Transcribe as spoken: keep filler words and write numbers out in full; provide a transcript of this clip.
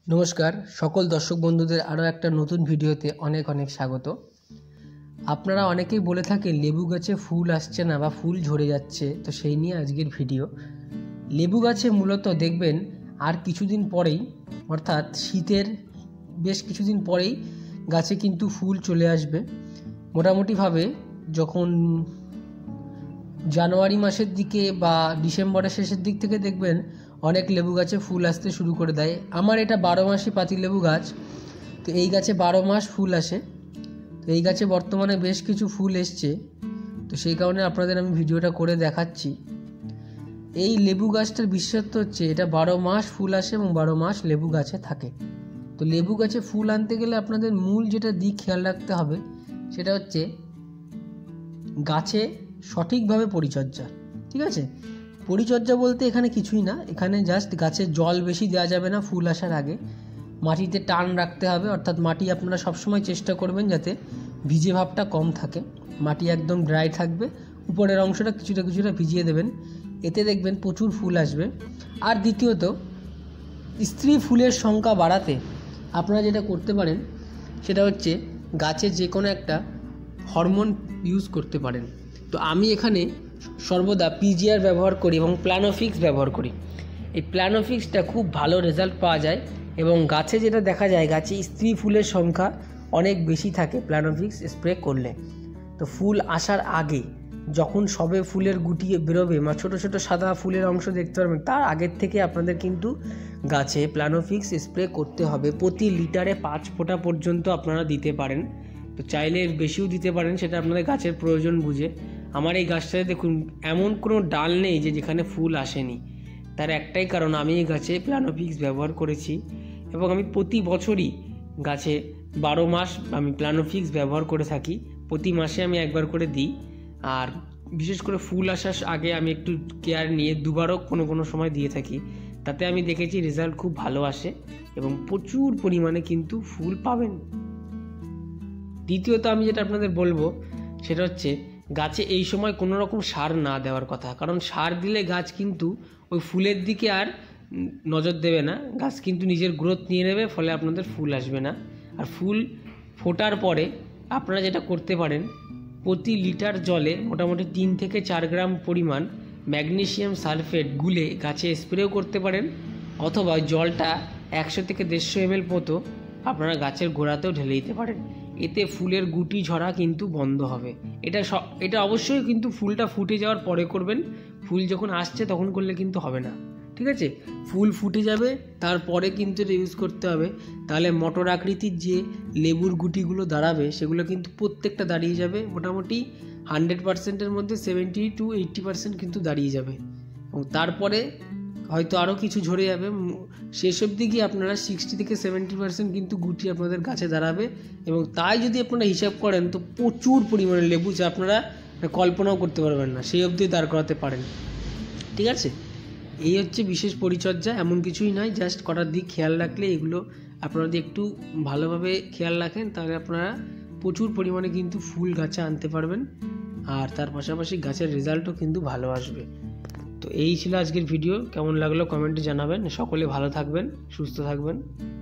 নমস্কার সকল দর্শক বন্ধুদের আরও একটা নতুন ভিডিওতে অনেক অনেক স্বাগত। আপনারা অনেকেই বলে থাকেন লেবু গাছে ফুল আসছে না বা ফুল ঝরে যাচ্ছে, তো সেই নিয়ে আজকের ভিডিও। লেবু গাছে মূলত দেখবেন আর কিছুদিন পরেই, অর্থাৎ শীতের বেশ কিছুদিন পরেই গাছে কিন্তু ফুল চলে আসবে। মোটামুটিভাবে যখন জানুয়ারি মাসের দিকে বা ডিসেম্বরের শেষের দিক থেকে দেখবেন অনেক লেবু গাছে ফুল আসতে শুরু করে দেয়। আমার এটা বারো মাসি পাতিলেবু গাছ, তো এই গাছে বারো মাস ফুল আসে। তো এই গাছে বর্তমানে বেশ কিছু ফুল এসছে, তো সেই কারণে আপনাদের আমি ভিডিওটা করে দেখাচ্ছি। এই লেবু গাছটার বিশেষত্ব হচ্ছে এটা বারো মাস ফুল আসে এবং বারো মাস লেবু গাছে থাকে। তো লেবু গাছে ফুল আনতে গেলে আপনাদের মূল যেটা দিক খেয়াল রাখতে হবে সেটা হচ্ছে গাছে সঠিকভাবে পরিচর্যা। ঠিক আছে, পরিচর্যা বলতে এখানে কিছুই না, এখানে জাস্ট গাছে জল বেশি দেওয়া যাবে না। ফুল আসার আগে মাটিতে টান রাখতে হবে, অর্থাৎ মাটি আপনারা সবসময় চেষ্টা করবেন যাতে ভিজে ভাবটা কম থাকে, মাটি একদম ড্রাই থাকবে, উপরের অংশটা কিছুটা কিছুটা ভিজিয়ে দেবেন, এতে দেখবেন প্রচুর ফুল আসবে। আর দ্বিতীয়ত, স্ত্রী ফুলের সংখ্যা বাড়াতে আপনারা যেটা করতে পারেন সেটা হচ্ছে গাছে যে কোনো একটা হরমোন ইউজ করতে পারেন। তো আমি এখানে সর্বদা পিজিআর ব্যবহার করি এবং প্ল্যানোফিক্স ব্যবহার করি। এই প্ল্যানোফিক্সটা খুব ভালো রেজাল্ট পাওয়া যায় এবং গাছে যেটা দেখা যায় গাছে স্ত্রী ফুলের সংখ্যা অনেক বেশি থাকে প্ল্যানোফিক্স স্প্রে করলে। তো ফুল আসার আগে যখন সবে ফুলের গুটি বেরোবে বা ছোটো ছোটো সাদা ফুলের অংশ দেখতে পারবেন, তার আগের থেকে আপনাদের কিন্তু গাছে প্ল্যানোফিক্স স্প্রে করতে হবে। প্রতি লিটারে পাঁচ ফোঁটা পর্যন্ত আপনারা দিতে পারেন, তো চাইলে বেশিও দিতে পারেন, সেটা আপনাদের গাছের প্রয়োজন বুঝে। আমার এই গাছটাতে দেখুন এমন কোনো ডাল নেই যে যেখানে ফুল আসেনি, তার একটাই কারণ আমি এই গাছে প্ল্যানোফিক্স ব্যবহার করেছি এবং আমি প্রতি বছরই গাছে বারো মাস আমি প্ল্যানোফিক্স ব্যবহার করে থাকি। প্রতি মাসে আমি একবার করে দিই, আর বিশেষ করে ফুল আসার আগে আমি একটু কেয়ার নিয়ে দুবারও কোনো কোনো সময় দিয়ে থাকি। তাতে আমি দেখেছি রেজাল্ট খুব ভালো আসে এবং প্রচুর পরিমাণে কিন্তু ফুল পাবেন। দ্বিতীয়ত আমি যেটা আপনাদের বলবো সেটা হচ্ছে গাছে এই সময় কোনো রকম সার না দেওয়ার কথা, কারণ সার দিলে গাছ কিন্তু ওই ফুলের দিকে আর নজর দেবে না, গাছ কিন্তু নিজের গ্রোথ নিয়ে নেবে, ফলে আপনাদের ফুল আসবে না। আর ফুল ফোটার পরে আপনারা যেটা করতে পারেন, প্রতি লিটার জলে মোটামুটি তিন থেকে চার গ্রাম পরিমাণ ম্যাগনেসিয়াম সালফেট গুলে গাছে স্প্রেও করতে পারেন, অথবা জলটা একশো থেকে দেড়শো এম এল মতো আপনারা গাছের গোড়াতেও ঢেলে দিতে পারেন। এতে ফুলের গুটি ঝরা কিন্তু বন্ধ হবে। এটা এটা অবশ্যই কিন্তু ফুলটা ফুটে যাওয়ার পরে করবেন, ফুল যখন আসছে তখন করলে কিন্তু হবে না। ঠিক আছে, ফুল ফুটে যাবে তারপরে কিন্তু এটা ইউজ করতে হবে, তাহলে মটর আকৃতির যে লেবুর গুটিগুলো দাঁড়াবে সেগুলো কিন্তু প্রত্যেকটা দাঁড়িয়ে যাবে। মোটামুটি হান্ড্রেড পার্সেন্টের মধ্যে সেভেন্টি টু এইট্টি পার্সেন্ট কিন্তু দাঁড়িয়ে যাবে এবং তারপরে হয়তো আরও কিছু ঝরে যাবে। শেষ অবধি গিয়ে আপনারা সিক্সটি থেকে সেভেন্টি পার্সেন্ট কিন্তু গুটি আপনাদের গাছে দাঁড়াবে এবং তাই যদি আপনারা হিসাব করেন তো প্রচুর পরিমাণে লেবু যা আপনারা কল্পনাও করতে পারবেন না সেই অবধি দাঁড় করাতে পারেন। ঠিক আছে, এই হচ্ছে বিশেষ পরিচর্যা, এমন কিছুই নয়, জাস্ট করার দিক খেয়াল রাখলে এগুলো আপনারা যদি একটু ভালোভাবে খেয়াল রাখেন তাহলে আপনারা প্রচুর পরিমাণে কিন্তু ফুল গাছে আনতে পারবেন, আর তার পাশাপাশি গাছের রেজাল্টও কিন্তু ভালো আসবে। তো এই ছিল আজকের ভিডিও, কেমন লাগলো কমেন্টে জানাবেন। সকলে ভালো থাকবেন, সুস্থ থাকবেন।